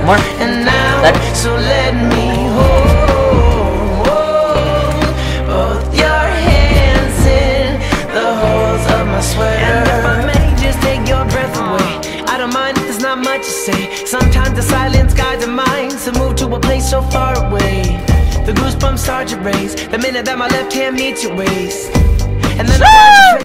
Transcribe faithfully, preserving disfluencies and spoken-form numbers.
more. And now, That. so let me hold both your hands in the holes of my sweater. And if I may just take your breath away, I don't mind if there's not much to say. Sometimes the silence guides our minds to move to a place so far away. The goosebumps start to raise the minute that my left hand meets your waist, and then I watch you